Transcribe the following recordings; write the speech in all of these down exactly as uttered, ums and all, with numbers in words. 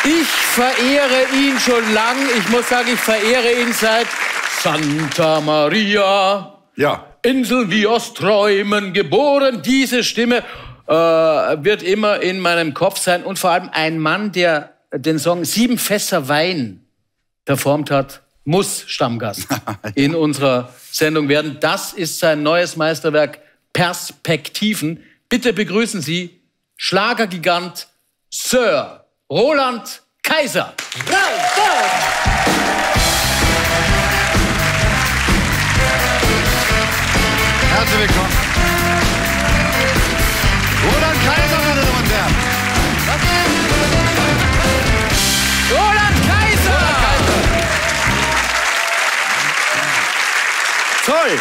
Ich verehre ihn schon lang. Ich muss sagen, ich verehre ihn seit Santa Maria. Ja. Inseln wie aus Träumen geboren. Diese Stimme äh, wird immer in meinem Kopf sein. Und vor allem ein Mann, der den Song Sieben Fässer Wein performt hat, muss Stammgast in unserer Sendung werden. Das ist sein neues Meisterwerk Perspektiven. Bitte begrüßen Sie Schlagergigant Sir Roland Kaiser. Herzlich willkommen. Roland Kaiser, meine Damen und Herren. Roland Kaiser! Roland Kaiser. Toll!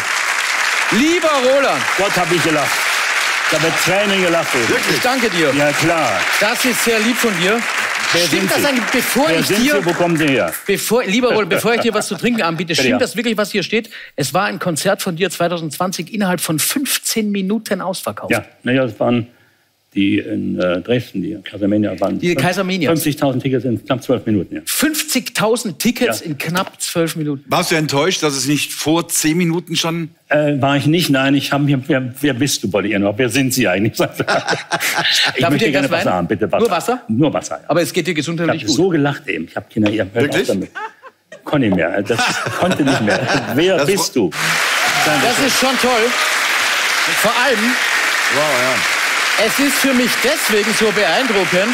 Lieber Roland. Gott, hab ich gelacht. Ich habe Tränen gelacht. Wirklich? Ich danke dir. Ja, klar. Das ist sehr lieb von dir. Wer Stimmt sind das Sie? eigentlich, bevor Wer ich sind dir... Sie? Wo kommen Sie her? Bevor, lieber Roland, bevor ich dir was zu trinken anbiete, Bitte, stimmt ja. das wirklich, was hier steht? Es war ein Konzert von dir zwanzig zwanzig innerhalb von fünfzehn Minuten ausverkauft. Ja, naja, das waren die in äh, Dresden, die Kaisermania waren. Die Kaisermania. fünfzigtausend Tickets in knapp zwölf Minuten, ja. fünfzigtausend Tickets Ja. in knapp zwölf Minuten. Warst du enttäuscht, dass es nicht vor zehn Minuten schon... Äh, war ich nicht, nein, ich habe mir, wer, wer bist du, wollte ich noch, wer sind Sie eigentlich? ich Darf ich möchte dir gerne Glas Wasser Wein? haben, bitte Wasser. Nur Wasser? Nur Wasser, ja. Aber es geht dir Ich gesundheitlich habe gut. so gelacht eben, ich habe Kinder, ihr hört Wirklich? auf damit. Konnte nicht mehr, das konnte nicht mehr. Wer Das bist du? Das ist schon toll. Und vor allem, Wow, ja. es ist für mich deswegen so beeindruckend,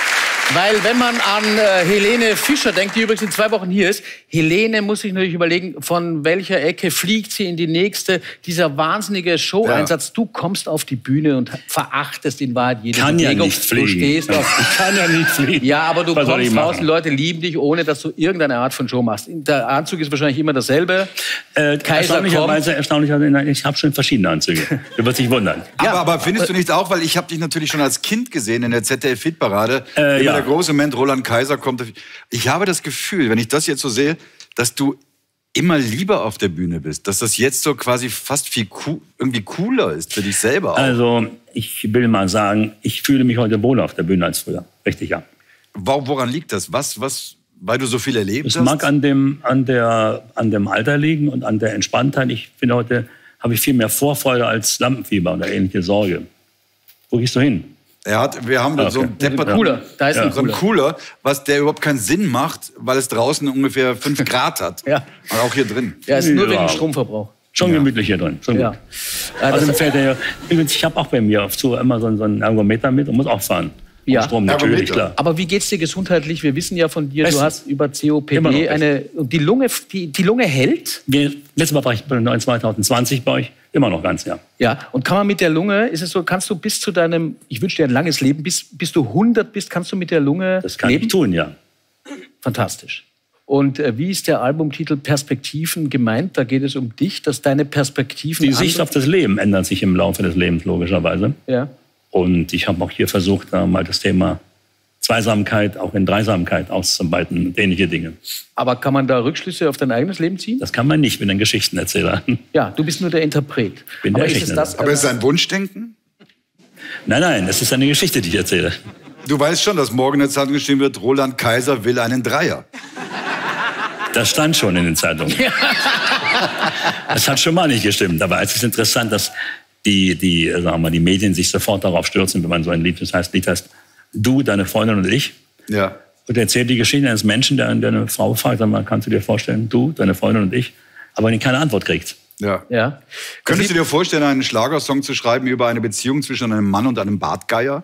weil wenn man an äh, Helene Fischer denkt, die übrigens in zwei Wochen hier ist, Helene muss sich natürlich überlegen, von welcher Ecke fliegt sie in die nächste. Dieser wahnsinnige Show-Einsatz. Du kommst auf die Bühne und verachtest in Wahrheit jede Kann ja Bewegung. nicht fliegen. Du stehst auf... Ich kann ja nicht fliegen. Ja, aber du Was soll ich kommst raus, machen? die Leute lieben dich, ohne dass du irgendeine Art von Show machst. Der Anzug ist wahrscheinlich immer dasselbe. Äh, Kaiser erstaunlicherweise, erstaunlicherweise, nein, ich habe schon verschiedene Anzüge. Du wirst dich wundern. Aber, Ja. aber findest du nicht auch, weil ich habe dich natürlich schon als Kind gesehen in der Z D F-Hitparade, Äh, immer ja. der große Moment, Roland Kaiser kommt. Ich habe das Gefühl, wenn ich das jetzt so sehe, dass du immer lieber auf der Bühne bist, dass das jetzt so quasi fast viel cool, irgendwie cooler ist für dich selber auch. Also, ich will mal sagen, ich fühle mich heute wohler auf der Bühne als früher. Richtig, ja. Wo- Woran liegt das? Was, was, weil du so viel erlebt Es hast? mag an dem, an, der, an dem Alter liegen und an der Entspanntheit. Ich finde, heute habe ich viel mehr Vorfreude als Lampenfieber oder ähnliche Sorge. Wo gehst du hin? Er hat, wir haben Ah, so okay. einen Deppert, Cooler, da ist Ja. ein so einen Cooler. Cooler, was der überhaupt keinen Sinn macht, weil es draußen ungefähr fünf Grad hat. Ja. Und auch hier drin. Ja, ist nur Ja. wegen dem Stromverbrauch. Schon gemütlich hier drin. Schon Ja. gut. Äh, Also, das, fährt der, übrigens, ich habe auch bei mir auf Tour immer so, so einen Ergometer mit und muss auch fahren. Ja. Und Strom natürlich, Ergometer. klar. aber wie geht's dir gesundheitlich? Wir wissen ja von dir, du Bestens. hast über C O P Immer noch D eine... Die Lunge, die, die Lunge hält? Wir, letztes Mal war ich bei zwanzig zwanzig bei euch. Immer noch ganz, ja. Ja, und kann man mit der Lunge, ist es so, kannst du bis zu deinem, ich wünsche dir ein langes Leben, bis, bis du hundert bist, kannst du mit der Lunge Das kann leben? ich tun, ja. Fantastisch. Und äh, wie ist der Albumtitel Perspektiven gemeint? Da geht es um dich, dass deine Perspektiven... Die Sicht andere- auf das Leben ändert sich im Laufe des Lebens, logischerweise. Ja. Und ich habe auch hier versucht, da mal das Thema Zweisamkeit auch in Dreisamkeit auszuweiten und ähnliche Dinge. Aber kann man da Rückschlüsse auf dein eigenes Leben ziehen? Das kann man nicht mit den Geschichtenerzählern. Ja, du bist nur der Interpret. Bin Aber der ist es Geschichte- das? Aber ist es ein Wunschdenken? Nein, nein, es ist eine Geschichte, die ich erzähle. Du weißt schon, dass morgen in der Zeitung geschrieben wird, Roland Kaiser will einen Dreier. Das stand schon in den Zeitungen. Das hat schon mal nicht gestimmt. Aber es ist interessant, dass die, die, sagen wir mal, die Medien sich sofort darauf stürzen, wenn man so ein Lied, das heißt, Lied heißt Du, deine Freundin und ich. Ja. Und erzählt die Geschichte eines Menschen, der, der eine Frau fragt, sag mal, kannst du dir vorstellen, du, deine Freundin und ich, aber die keine Antwort kriegt. Ja. Ja. Könntest du dir vorstellen, einen Schlagersong zu schreiben über eine Beziehung zwischen einem Mann und einem Bartgeier?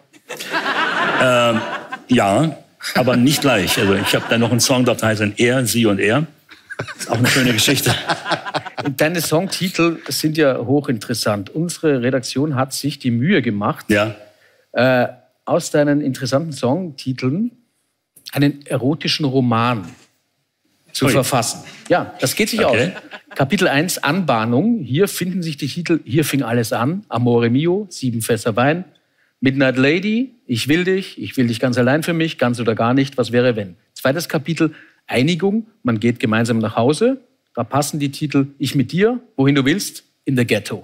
Ähm, ja, aber nicht gleich. Also ich habe da noch einen Song, dort heißt Er, Sie und Er. Ist auch eine schöne Geschichte. Deine Songtitel sind ja hochinteressant. Unsere Redaktion hat sich die Mühe gemacht, Ja. äh, aus deinen interessanten Songtiteln einen erotischen Roman zu Ui. verfassen. Ja, das geht sich Okay. aus. Kapitel eins, Anbahnung. Hier finden sich die Titel Hier fing alles an, Amore mio, Sieben Fässer Wein, Midnight Lady, Ich will dich, Ich will dich ganz allein für mich, ganz oder gar nicht, was wäre wenn? Zweites Kapitel, Einigung, man geht gemeinsam nach Hause. Da passen die Titel Ich mit dir, Wohin du willst, in der Ghetto.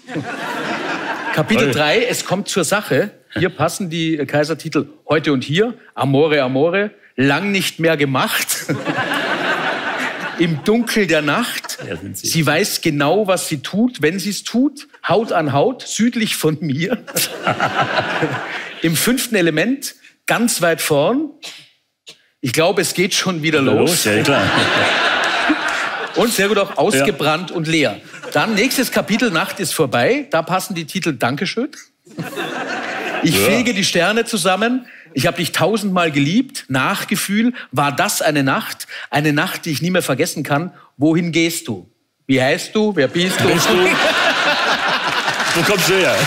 Kapitel Toll. drei, Es kommt zur Sache. Hier passen die Kaisertitel Heute und hier, Amore, Amore, lang nicht mehr gemacht. Im Dunkel der Nacht. Ja, sind Sie. Sie weiß genau, was sie tut, wenn sie es tut. Haut an Haut, südlich von mir. Im fünften Element, ganz weit vorn. Ich glaube, es geht schon wieder los. los. Ja, klar. Und sehr gut auch ausgebrannt ja. und leer. Dann nächstes Kapitel, Nacht ist vorbei. Da passen die Titel Dankeschön. Ich Ja. fege die Sterne zusammen. Ich habe dich tausendmal geliebt. Nachgefühl. War das eine Nacht? Eine Nacht, die ich nie mehr vergessen kann. Wohin gehst du? Wie heißt du? Wer bist du? Bist du? Wo kommst du her?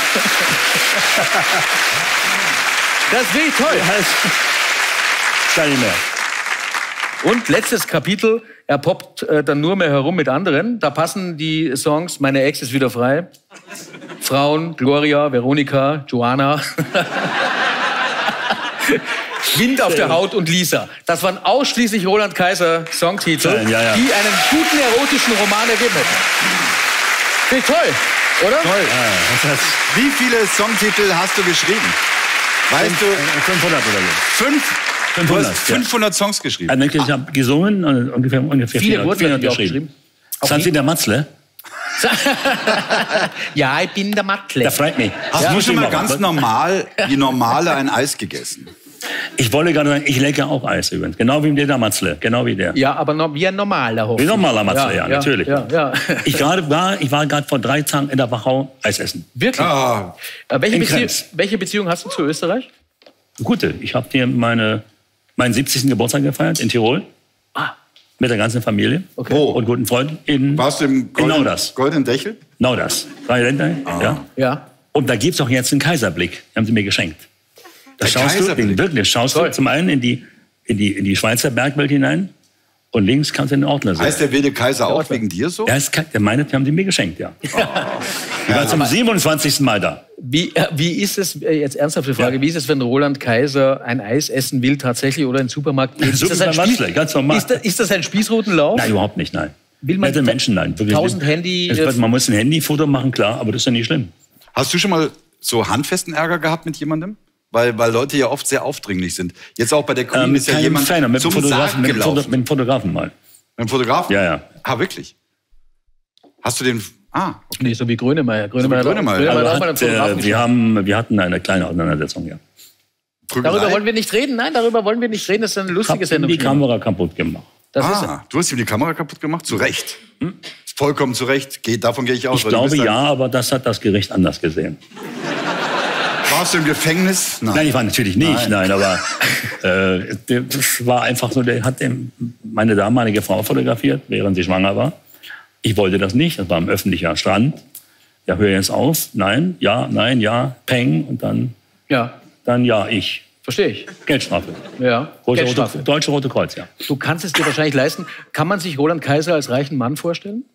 Das ist wirklich toll. Gar nicht mehr. Und letztes Kapitel, er poppt äh, dann nur mehr herum mit anderen. Da passen die Songs Meine Ex ist wieder frei, Frauen, Gloria, Veronika, Joanna, Wind auf der Haut und Lisa. Das waren ausschließlich Roland Kaiser Songtitel, Ja, ja. die einen guten erotischen Roman ergeben hätten. Finde ich toll, oder? Toll. Ja, das heißt Wie viele Songtitel hast du geschrieben? Weißt du, fünfhundert oder so. fünf? Du fünfhundert, hast fünfhundert Songs geschrieben. Also wirklich, ich habe gesungen und ungefähr, ungefähr Viele wurden vierhundert natürlich auch geschrieben. geschrieben. Sind Sie der Matzle? Ja, ich bin der Matle. Der freut mich. Hast Ja, du muss schon ich mal machen. ganz normal, wie normale ein Eis gegessen? Ich wollte gerade sagen, ich lecke auch Eis übrigens. Genau wie der Matzle. Genau wie der. Ja, aber noch wie ein normaler Hof. Wie ein normaler Matzle, ja, natürlich. Ja, ja. Ich, gerade war, ich war gerade vor drei Tagen in der Wachau Eis essen. Wirklich? Ah, Äh, welche, in Beziehung, Krems. welche Beziehung hast du zu Österreich? Gute. Ich habe hier meine, meinen siebzigsten Geburtstag gefeiert in Tirol. Ah. Mit der ganzen Familie. Okay. Wo? Und guten Freunden. In, warst du im Genau Golden, das. Goldenen Dächel? Genau das. Drei Länder. Ja. Ja. Und da gibt's auch jetzt einen Kaiserblick. Den haben sie mir geschenkt. Da Der schaust du, Kaiserblick? den, wirklich, schaust Toll. du zum einen in die, in, die, in die Schweizer Bergwelt hinein und links kannst du in den Ordner sehen. Heißt der wilde Kaiser auch wegen dir so? Der, ist, kein- der meine, die haben sie mir geschenkt, ja. Ich war zum siebenundzwanzigsten Mal da. Wie, äh, wie ist es, äh, jetzt ernsthafte Frage, Ja. wie ist es, wenn Roland Kaiser ein Eis essen will tatsächlich oder in den Supermarkt geht? Ist So das wie ein, bei Spieß, Matzle, ganz normal. ist, das, ist das ein Spießrutenlauf? Nein, überhaupt nicht, nein. Will man Nette Menschen, nein. Wirklich tausend nicht. Handy- Es wird- Man muss ein Handyfoto machen, klar, aber das ist ja nicht schlimm. Hast du schon mal so handfesten Ärger gehabt mit jemandem? Weil, weil Leute ja oft sehr aufdringlich sind. Jetzt auch bei der Queen Ähm, ist ja keinem jemand Fan, mit dem zum Sarg Fotografen, mit dem Foto, gelaufen. mit dem Fotografen mal. Mit dem Fotografen? Ja, ja. Ah, wirklich? Hast du den... Ah, okay. Nee, so wie Grönemeyer. Grönemeyer, So wie Grönemeyer. Grönemeyer Aber hat auch mal einen hat, äh, Fotografen wir, haben, wir hatten eine kleine Auseinandersetzung, ja. Prügelei? Darüber wollen wir nicht reden. Nein, darüber wollen wir nicht reden. Das ist eine Ich lustige habe Sendung. die Kamera kaputt gemacht. Das ist, Ah, du hast ihm die Kamera kaputt gemacht? Zu Recht. Vollkommen zu Recht. Geht, davon gehe ich aus. Ich weil du glaube bist ja, ein- aber das hat das Gericht anders gesehen. Warst du im Gefängnis? Nein, ich war natürlich nicht, nein, aber äh, das war einfach so, der hat dem, meine damalige Frau fotografiert, während sie schwanger war. Ich wollte das nicht, das war am öffentlichen Strand. Ja, hör jetzt auf, nein, ja, nein, ja, peng und dann, ja, dann ja, ich. verstehe ich. Geldstrafe. Ja. Rote, Geldstrafe. Rote, Deutsche Rote Kreuz, ja. Du kannst es dir wahrscheinlich leisten. Kann man sich Roland Kaiser als reichen Mann vorstellen?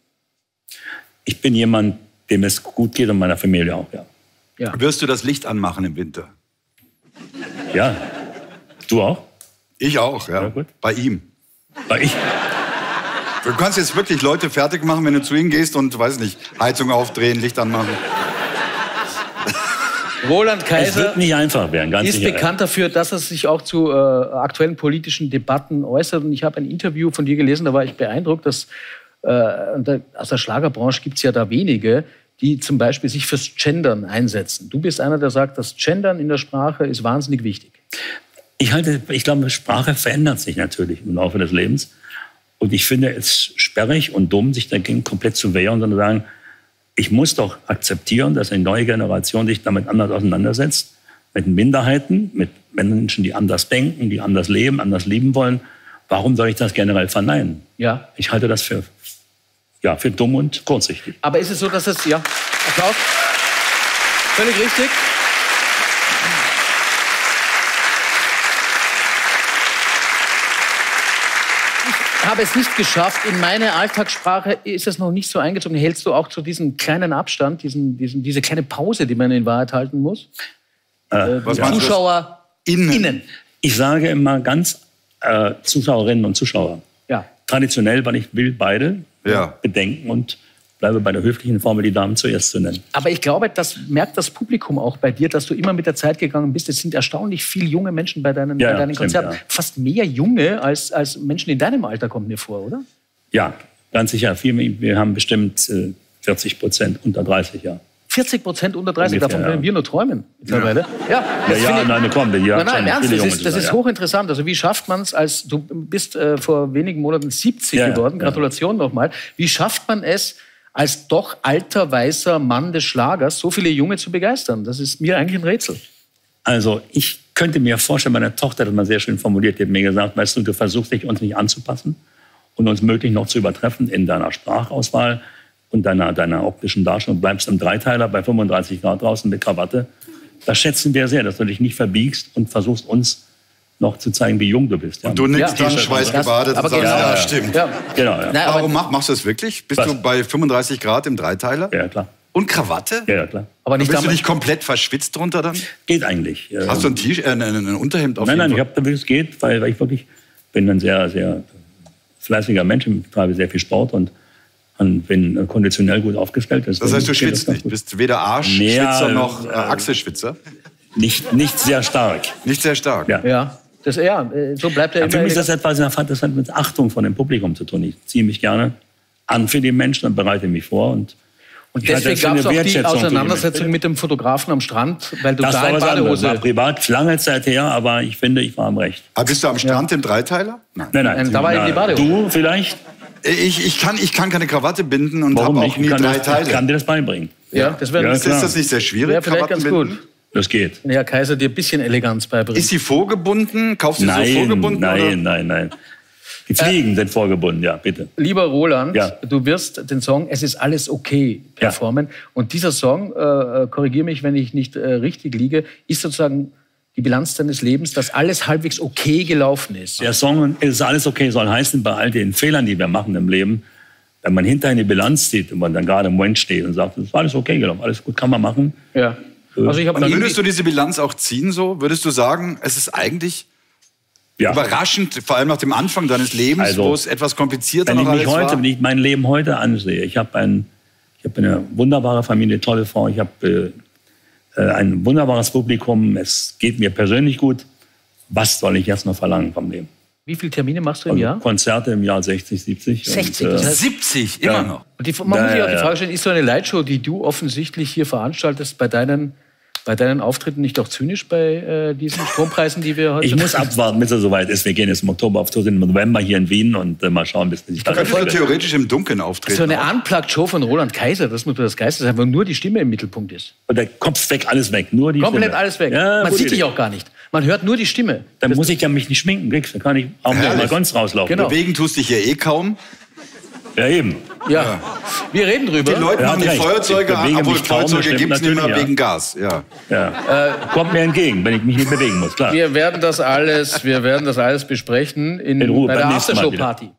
Ich bin jemand, dem es gut geht und meiner Familie auch, ja. Ja. Wirst du das Licht anmachen im Winter? Ja, du auch? Ich auch, ja. Ja, gut. Bei ihm. Weil ich, Du kannst jetzt wirklich Leute fertig machen, wenn du zu ihnen gehst und, weiß nicht, Heizung aufdrehen, Licht anmachen. Roland es Kaiser wird nicht einfach werden, ganz ist sicher. bekannt dafür, dass er sich auch zu äh, aktuellen politischen Debatten äußert. Und ich habe ein Interview von dir gelesen, da war ich beeindruckt, dass äh, und da, aus der Schlagerbranche gibt es ja da wenige, die zum Beispiel sich fürs Gendern einsetzen. Du bist einer, der sagt, das Gendern in der Sprache ist wahnsinnig wichtig. Ich halte, ich glaube, Sprache verändert sich natürlich im Laufe des Lebens. Und ich finde es sperrig und dumm, sich dagegen komplett zu wehren, sondern zu sagen, ich muss doch akzeptieren, dass eine neue Generation sich damit anders auseinandersetzt, mit Minderheiten, mit Menschen, die anders denken, die anders leben, anders lieben wollen. Warum soll ich das generell verneinen? Ja. Ich halte das für, ja, für dumm und kurzsichtig. Aber ist es so, dass es, ja, Applaus, völlig richtig. Ich habe es nicht geschafft. In meine Alltagssprache ist es noch nicht so eingezogen. Hältst du auch zu diesem kleinen Abstand, diesen, diesen, diese kleine Pause, die man in Wahrheit halten muss? Äh, Was meinst du? Zuschauer Innen. innen. Ich sage immer ganz äh, Zuschauerinnen und Zuschauer. Ja. Traditionell, weil ich will beide Ja. bedenken und bleibe bei der höflichen Formel, die Damen zuerst zu nennen. Aber ich glaube, das merkt das Publikum auch bei dir, dass du immer mit der Zeit gegangen bist. Es sind erstaunlich viele junge Menschen bei deinen, Ja, bei deinen stimmt, Konzerten. ja. Fast mehr Junge als, als Menschen in deinem Alter, kommt mir vor, oder? Ja, ganz sicher. Viel mehr, wir haben bestimmt äh, vierzig Prozent unter dreißig Jahre. vierzig Prozent unter dreißig, Ungefähr, davon können ja. wir nur träumen mittlerweile. Ja, Ja, das ja, finde ich- nein, komm, die Nein, nein, im Ernst, das ist, das ist ja. hochinteressant. Also wie schafft man es, als du bist äh, vor wenigen Monaten siebzig Ja, ja, geworden, ja. Gratulation nochmal, wie schafft man es, als doch alter, weißer Mann des Schlagers so viele Junge zu begeistern? Das ist mir eigentlich ein Rätsel. Also ich könnte mir vorstellen, meine Tochter hat das mal sehr schön formuliert, die hat mir gesagt, weißt du, du versuchst dich uns nicht anzupassen und uns möglich noch zu übertreffen in deiner Sprachauswahl und deiner, deiner optischen Darstellung, bleibst im Dreiteiler bei fünfunddreißig Grad draußen mit Krawatte. Das schätzen wir sehr, dass du dich nicht verbiegst und versuchst uns noch zu zeigen, wie jung du bist. Ja. Und du nimmst Ja. dann schweißgebadet Aber und sagst, genau. ja, stimmt. Ja. Genau, ja. Nein, aber- Warum mach, machst du das wirklich? Bist Was? du bei fünfunddreißig Grad im Dreiteiler? Ja, klar. Und Krawatte? Ja, ja, klar. aber nicht Bist du damals. nicht komplett verschwitzt drunter dann? Geht eigentlich. Äh, Hast du ein T-Shirt, äh, ein, ein Unterhemd auf Nein, nein, jeden ich habe damit es geht, weil, weil ich wirklich bin ein sehr, sehr fleißiger Mensch, ich treibe sehr viel Sport und, und bin äh, konditionell gut aufgestellt. Das heißt, du geht schwitzt ganz nicht. gut. Bist weder Arschschwitzer Ja, noch äh, äh, Achselschwitzer. Nicht, nicht sehr stark. Nicht sehr stark. Ja. Ja, das, ja, äh, so bleibt er Ja, für immer. mich ist das etwas, das hat mit Achtung von dem Publikum zu tun. Ich ziehe mich gerne an für die Menschen und bereite mich vor. Und, Und ich hatte deswegen für gab eine es auch die Wertschätzung für die Auseinandersetzung Menschen. mit dem Fotografen am Strand, weil du Das da war in was anderes. War Badehose... privat lange Zeit her, aber ich finde, ich war am Recht. Aber bist du am Strand im Dreiteiler? Nein. Nein, nein. Da war eben die Badehose. Du vielleicht? Ich, ich, kann, ich kann keine Krawatte binden und Warum habe nicht? auch nie Ich kann, drei das, Teile. ich kann dir das beibringen. Ja, das wäre Ja, ist klar. das nicht sehr schwierig, wär vielleicht Krawatten ganz gut. binden? Das geht. Ja, Kaiser dir ein bisschen Eleganz beibringt. Ist sie vorgebunden? Kaufst du sie so Nein, vorgebunden? nein, oder? nein, nein. Die Fliegen sind vorgebunden, ja, bitte. Lieber Roland, Ja. du wirst den Song Es ist alles okay performen. Und dieser Song, äh, korrigiere mich, wenn ich nicht äh, richtig liege, ist sozusagen die Bilanz deines Lebens, dass alles halbwegs okay gelaufen ist. Der Song Es ist alles okay soll heißen, bei all den Fehlern, die wir machen im Leben, wenn man hinterher eine Bilanz zieht und man dann gerade im Moment steht und sagt, es ist alles okay gelaufen, alles gut, kann man machen. Ja. Also ich habe Und würdest du diese Bilanz auch ziehen so? Würdest du sagen, es ist eigentlich Ja. überraschend, vor allem nach dem Anfang deines Lebens, Also, wo es etwas komplizierter Wenn ich noch mich alles heute, war? wenn ich mein Leben heute ansehe, ich habe ein, ich habe eine wunderbare Familie, tolle Frau, ich habe äh, ein wunderbares Publikum, es geht mir persönlich gut. Was soll ich jetzt noch verlangen vom Leben? Wie viele Termine machst du im Also Jahr? Konzerte im Jahr sechzig, siebzig. sechzig, und, das äh, heißt- siebzig, immer Ja. noch. Und die, man Ja, muss sich ja, auch die ja. Frage stellen, ist so eine Lightshow, die du offensichtlich hier veranstaltest, bei deinen, bei deinen Auftritten nicht auch zynisch bei äh, diesen Strompreisen, die wir heute... Ich muss abwarten, bis es soweit ist. Wir gehen jetzt im Oktober auf Tour, sind im November hier in Wien und äh, mal schauen, bis sich da Könntest du entwickelt. theoretisch im Dunkeln auftreten? So eine auch? Unplugged-Show von Roland Kaiser, das muss man das Geiste sein, wo nur die Stimme im Mittelpunkt ist. Und der Kopf weg, alles weg, nur die Komplett Stimme. alles weg. Ja, man gute sieht dich Idee. auch gar nicht. Man hört nur die Stimme. Dann muss ich ja mich nicht schminken, kriegst du. Dann kann ich auch mal Herrlich. ganz rauslaufen. Genau. Bewegen tust dich ja eh kaum. Ja, eben. Ja. Wir reden drüber. Die Leute Er machen hat die recht. Feuerzeuge Ich an, bewege obwohl mich kaum, Feuerzeuge das gibt es stimmt nicht mehr natürlich, wegen Gas. Ja. Ja. Kommt mir entgegen, wenn ich mich nicht bewegen muss, klar. Wir werden das alles, wir werden das alles besprechen in, In Ruhe, bei beim der nächsten Mal wieder. Aftershow-Party.